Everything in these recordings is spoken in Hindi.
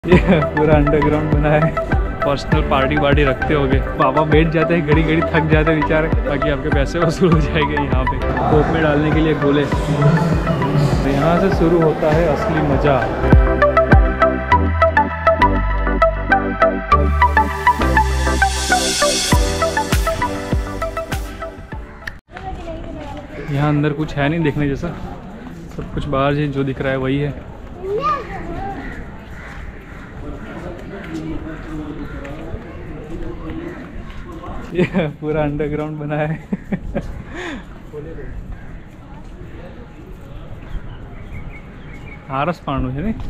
ये पूरा अंडरग्राउंड बना है। पर्सनल पार्टी रखते होगे, पापा बैठ जाते हैं, घड़ी घड़ी थक जाते हैं बेचारे, ताकि आपके पैसे वसूल हो जाएंगे। यहाँ पे कोप में डालने के लिए गोले। तो यहाँ से शुरू होता है असली मज़ा। यहाँ अंदर कुछ है नहीं देखने जैसा, सब कुछ बाहर से जो दिख रहा है वही है। ये पूरा अंडरग्राउंड बना है। आरस पांडु है नहीं,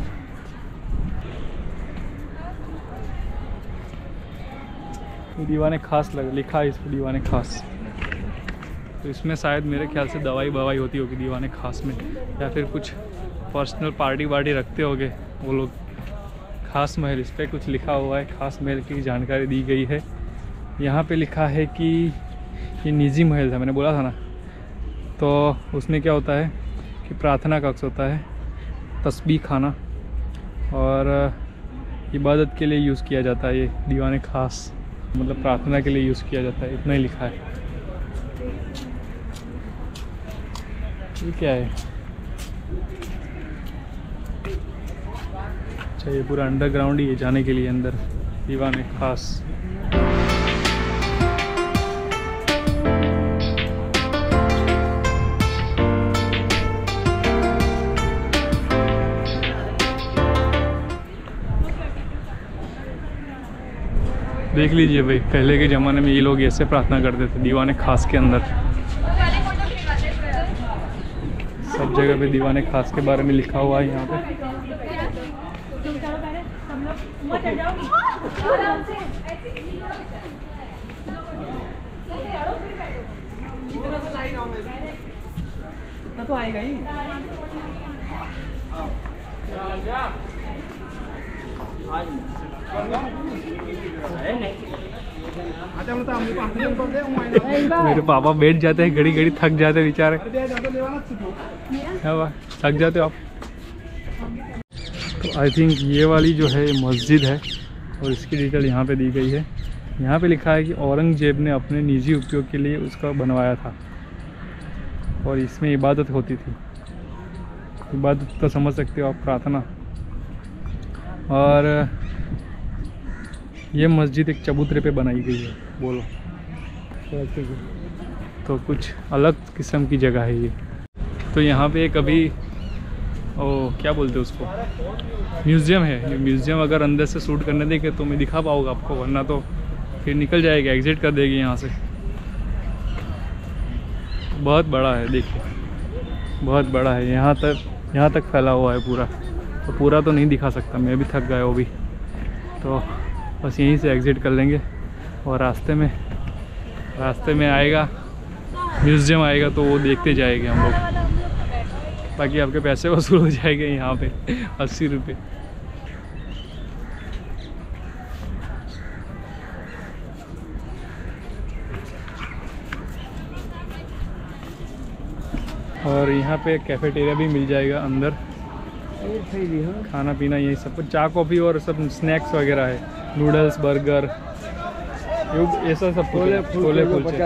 दीवाने खास लिखा है इस पर, दीवाने खास। तो इसमें शायद मेरे ख्याल से दवाई होती होगी दीवाने खास में, या फिर कुछ पर्सनल पार्टी रखते होंगे वो लोग। खास महल, इस पर कुछ लिखा हुआ है, खास महल की जानकारी दी गई है। यहाँ पे लिखा है कि ये निजी महल था, मैंने बोला था ना। तो उसमें क्या होता है कि प्रार्थना कक्ष होता है, तस्बीह खाना, और इबादत के लिए यूज़ किया जाता है। ये दीवाने खास मतलब प्रार्थना के लिए यूज़ किया जाता है, इतना ही लिखा है। ये क्या है? अच्छा, ये पूरा अंडरग्राउंड ही है जाने के लिए अंदर, दीवाने खास। देख लीजिए भाई, पहले के ज़माने में ये लोग ऐसे प्रार्थना करते थे दीवाने खास के अंदर। सब जगह पे दीवाने खास के बारे में लिखा हुआ है यहाँ पे। तो आएगा ही। मेरे पापा बैठ जाते हैं, घड़ी घड़ी थक जाते हैं बेचारे। थक जाते हो आप। तो आई थिंक ये वाली जो है मस्जिद है, और इसकी डिटेल यहाँ पे दी गई है। यहाँ पे लिखा है कि औरंगजेब ने अपने निजी उपयोग के लिए उसका बनवाया था, और इसमें इबादत होती थी। इबादत तो समझ सकते हो आप, प्रार्थना। और ये मस्जिद एक चबूतरे पे बनाई गई है, बोलो। तो कुछ अलग किस्म की जगह है ये। तो यहाँ पे एक अभी क्या बोलते हैं उसको, म्यूज़ियम है। ये म्यूज़ियम अगर अंदर से शूट करने देंगे तो मैं दिखा पाऊँगा आपको, वरना तो फिर निकल जाएगा, एग्जिट कर देगी यहाँ से। बहुत बड़ा है, देखिए बहुत बड़ा है। यहाँ तक फैला हुआ है पूरा। तो पूरा तो नहीं दिखा सकता, मैं भी थक गया वो भी। तो बस यहीं से एग्ज़िट कर लेंगे, और रास्ते में आएगा म्यूज़ियम आएगा, तो वो देखते जाएंगे हम लोग, ताकि आपके पैसे वसूल हो जाएंगे यहाँ पे 80 रुपये। और यहाँ पे कैफेटेरिया भी मिल जाएगा अंदर, खाना पीना यही सब, चाय कॉफ़ी और सब स्नैक्स वगैरह है, नूडल्स, बर्गर, ऐसा सब। छोले कुलचे।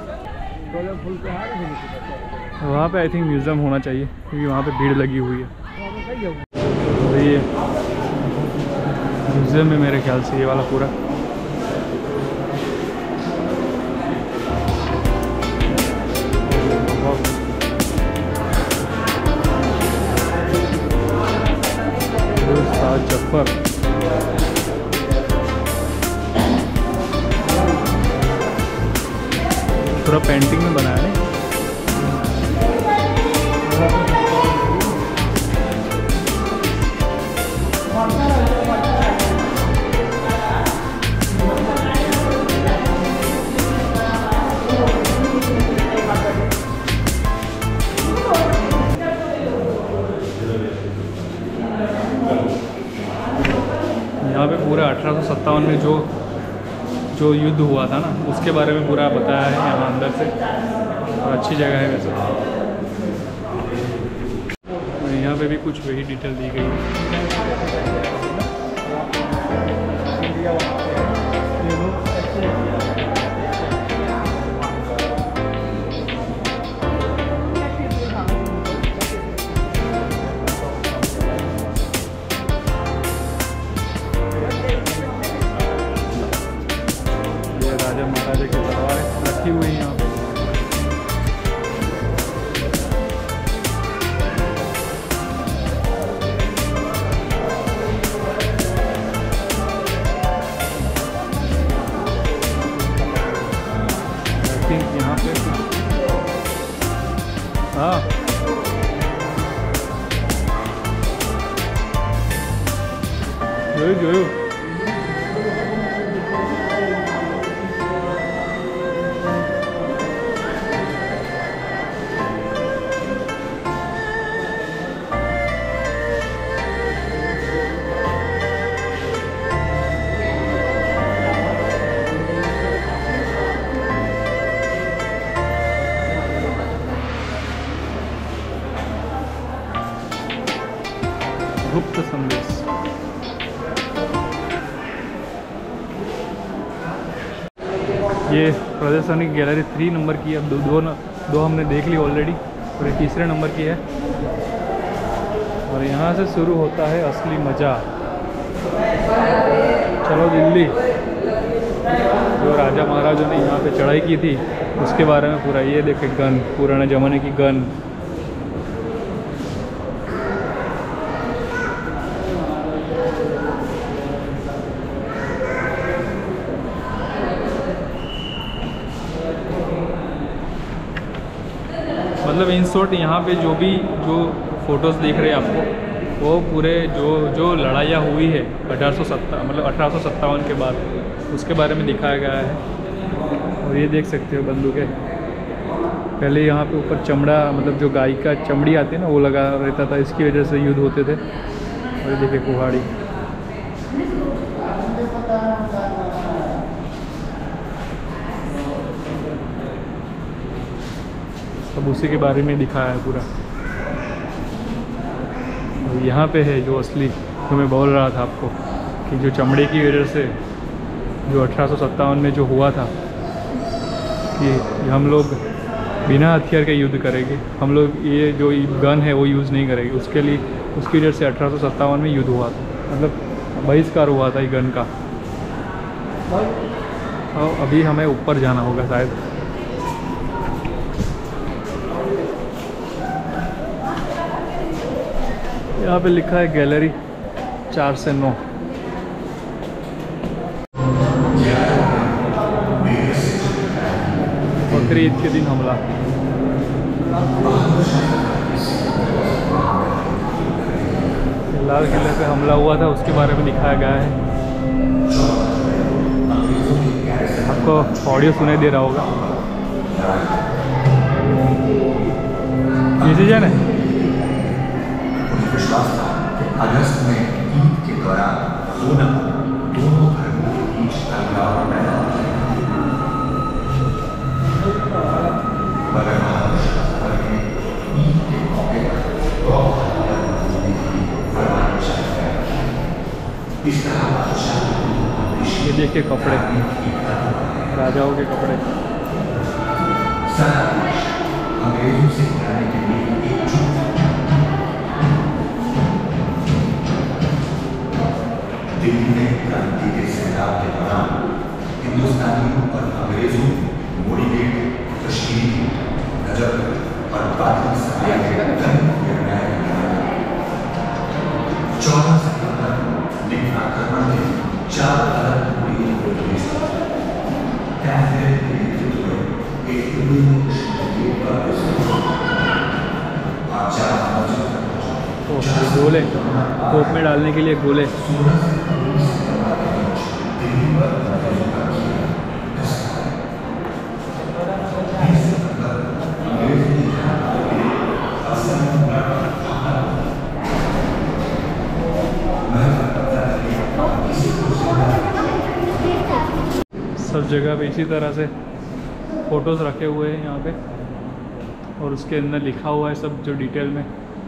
वहाँ पे आई थिंक म्यूज़ियम होना चाहिए, क्योंकि वहाँ पे भीड़ लगी हुई है। तो ये म्यूज़ियम है मेरे ख्याल से, ये वाला पूरा। जफर पूरा पेंटिंग में बनाया है। यहाँ पे पूरा 1857 में जो युद्ध हुआ था ना, उसके बारे में पूरा बताया है यहाँ अंदर से, और अच्छी जगह है वैसे। और यहाँ पे भी कुछ वही डिटेल दी गई है। જોયું गुप्त संदेश। ये प्रदर्शनी गैलरी 3 नंबर की है। अब दो हमने देख ली ऑलरेडी और ये तीसरे नंबर की है। और यहाँ से शुरू होता है असली मज़ा। चलो दिल्ली। जो राजा महाराजों ने यहाँ पे चढ़ाई की थी उसके बारे में पूरा। ये देखे गन, पुराने ज़माने की गन। मतलब इन शॉर्ट यहाँ पे जो फ़ोटोज़ दिख रहे हैं आपको, वो पूरे जो लड़ाइयाँ हुई है 1857 के बाद, उसके बारे में दिखाया गया है। और ये देख सकते हो बंदूकें। पहले यहाँ पे ऊपर चमड़ा, मतलब जो गाय का चमड़ी आती है ना, वो लगा रहता था। इसकी वजह से युद्ध होते थे। और ये देखिए कुहाड़ी। अब उसी के बारे में दिखाया है पूरा। और यहाँ पे है जो असली, जो मैं बोल रहा था आपको कि जो चमड़े की वजह से जो 1857 में जो हुआ था कि हम लोग बिना हथियार के युद्ध करेंगे, हम लोग ये जो गन है वो यूज़ नहीं करेंगे। उसके लिए उसकी वजह से 1857 में युद्ध हुआ था, मतलब बहिष्कार हुआ था ये गन का। और अभी हमें ऊपर जाना होगा शायद। यहाँ पे लिखा है गैलरी 4 से 9। बकरी ईद के दिन हमला। लाल किले पे हमला हुआ था, उसके बारे में दिखाया गया है। आपको ऑडियो सुनाई दे रहा होगा। ये जाने अगस्त में ईद के दौरान दोनों धर्मों के बीच अलगाव पैदा ये देखिए कपड़े, राजाओं के कपड़े। अंग्रेजों से लड़ने के लिए दिल्ली में क्रांति के संग्राम के दौरान हिंदुस्तानियों और अंग्रेजों मोड़ीगेट, कश्मीर, नजफगढ़ और बाकी सराय के निर्णय 14 सितंबर लेकिन आक्रमण के 4 अलग टुकड़ियों को रिलीज किया। गोले तोप में डालने के लिए गोले। सब जगह पे इसी तरह से फ़ोटोज़ रखे हुए हैं यहाँ पे, और उसके अंदर लिखा हुआ है सब जो डिटेल में।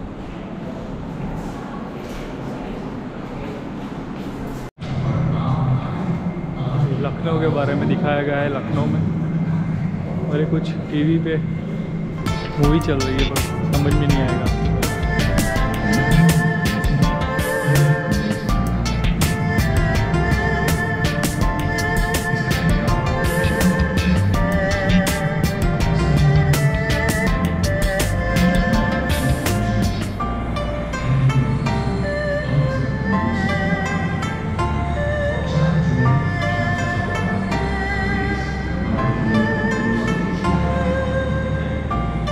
लखनऊ के बारे में दिखाया गया है, लखनऊ में। और ये कुछ टीवी पे मूवी चल रही है, पर समझ में नहीं आएगा।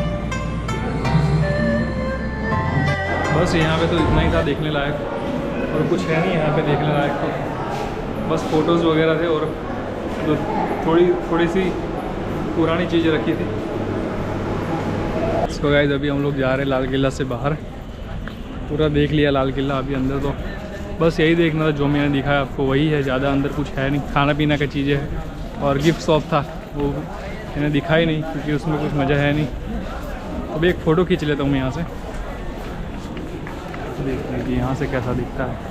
बस यहाँ पे तो इतना ही था देखने लायक। और कुछ है नहीं यहाँ पे देखने लायक, तो बस फ़ोटोज़ वगैरह थे और जो थोड़ी सी पुरानी चीज़ें रखी थी। इसको गाइस अभी हम लोग जा रहे हैं लाल किला से बाहर। पूरा देख लिया लाल किला, अभी अंदर तो बस यही देखना था जो मैंने दिखाया आपको, वही है, ज़्यादा अंदर कुछ है नहीं। खाना पीना का चीज़ें है और गिफ्ट शॉप था, वो मैंने दिखाई नहीं क्योंकि उसमें कुछ मज़ा है नहीं। अभी एक फ़ोटो खींच लेता हूँ यहाँ से, देख लीजिए यहाँ से कैसा दिखता है।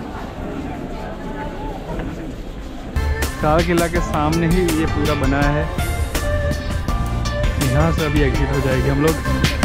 लाल किला के सामने ही ये पूरा बना है। यहाँ से अभी एग्जिट हो जाएगी हम लोग।